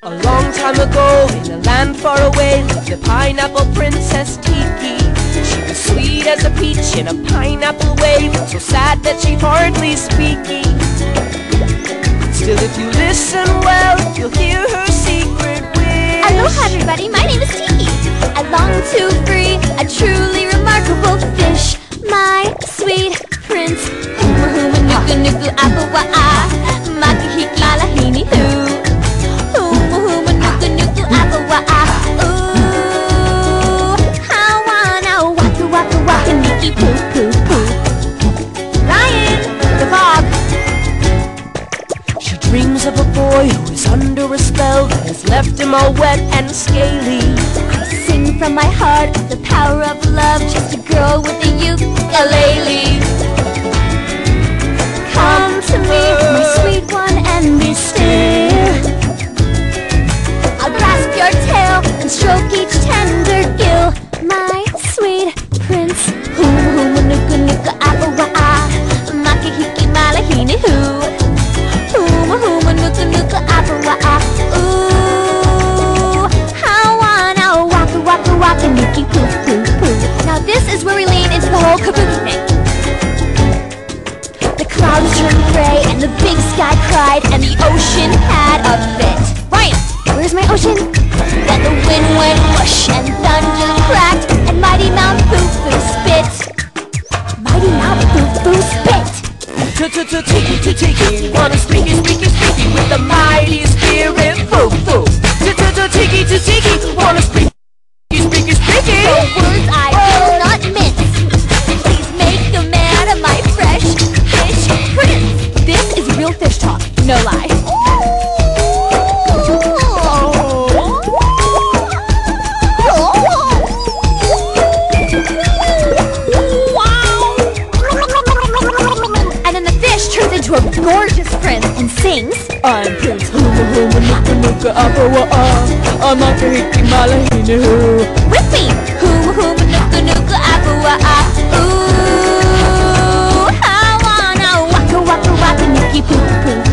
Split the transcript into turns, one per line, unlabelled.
A long time ago, in a land far away, lived the pineapple princess Tiki. She was sweet as a peach in a pineapple way, but so sad that she hardly speaking. Still, if you listen well, you'll hear her secret wish.
Aloha everybody, my name is Tiki. I long to free a truly remarkable fish, my sweet prince. Humuhumunukunukuapua'a, makahiki malahini hu. Humuhumunukunukuapua'a, ooh, I wanna waka waka waka niki poo poo poo. Ryan, the fog.
She dreams of a boy who is under a spell that has left him all wet and scaly.
I sing from my heart the power of love, just a girl with a ukulele. Come to me, my sweet one, and be still. I'll grasp your tail and stroke each tender gill, my sweet prince. Humuhumunukunukuapua'a, makahiki malahini hu. Humuhumunukunukuapua'a, ooh, I wanna waka waka waka niki poo poo poo. Now this is where we lean into the whole kabuki thing. The clouds turned gray and the big sky cried and the ocean had a fit. Ryan, where's my ocean? Then the wind went whoosh and thunder cracked and mighty Mount Fufu spit. Mighty Mount Fufu spit.
Tiki, tiki, wanna speaky, speaky, speaky with the mighty spirit, foo-foo. Tiki, tiki, wanna speaky, speaky, speaky.
The words I will not mince. Please make a man of my fresh fish prince. This is real fish talk, no lie. And then the fish turns into a gorgeous prince and sings,
I'm Prince Humuhumunukunukuapua'a, makahiki malahini hu.
with me, Humuhumunukunukuapua'a, ooh, I wanna waka waka waka niki poo poo.